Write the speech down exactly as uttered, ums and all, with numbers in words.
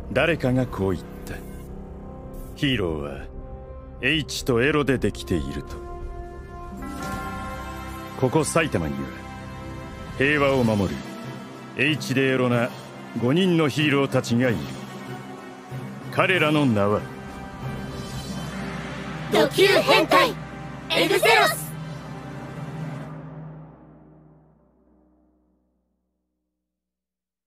誰かがこう言った。ヒーローは H とエロでできていると。ここ埼玉には平和を守る H でエロなごにんのヒーローたちがいる。彼らの名はド級変態エグゼロス。